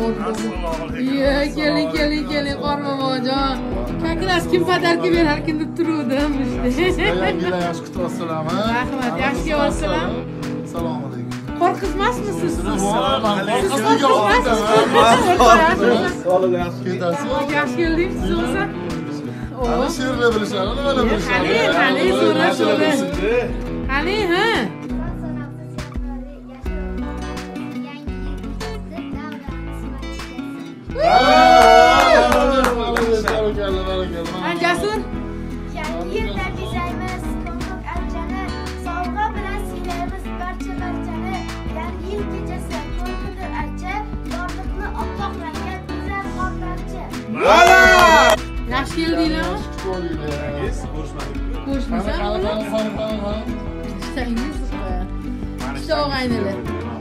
Keling Qorbobojon. Kaklas kim padarki berar kim deb turuvdim işte. Yangilar yaxshi kutib olsalaman. Rahmat, yaxshi olsalam. Assalomu alaykum. Qo'rqitmasmisiz siz? Yaxshi keldingiz siz o'zi. Ana she'rlar bilishadi, nimalar bilishadi. Qani, so'ra. Qani, ha? Jasur. Yangi yilda bizaymiz ko'mir archani, sovg'a bilan siylaymiz barchani. Yangi yil kechasi ko'rkidir archa, yorliqni oppoqlangan bizlar qorlarcha. Yaxshi keldinglarmi? Ko'rishmasanmi? Ishsangiz ishda og'aynilar.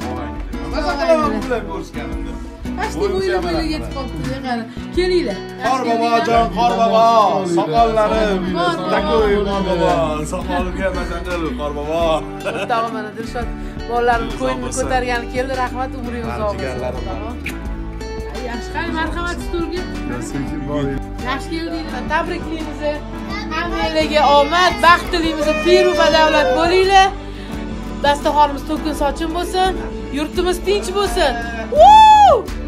Ashti bo'ylab yetib qolibdi, qara. Kelinglar. Qorbobojon, Qorbobo, soqollarim, takoy Qorbobo, soqolimga masaqil Qorbobo. Tog'am mana Dilshod bolalarim ko'ngilni ko'targani keldi. Rahmat, umringiz uzoq bo'lsin. Yaxshi, qani marhamat stulga. Yaxshi keldinglar. Tabriklaymiz. Hammalarga omad, baxt tilaymiz. Piru badavlat bo'linglar. Dasturxonimiz to'kin sochin bo'lsin. Yurtimiz tinch bo'lsin.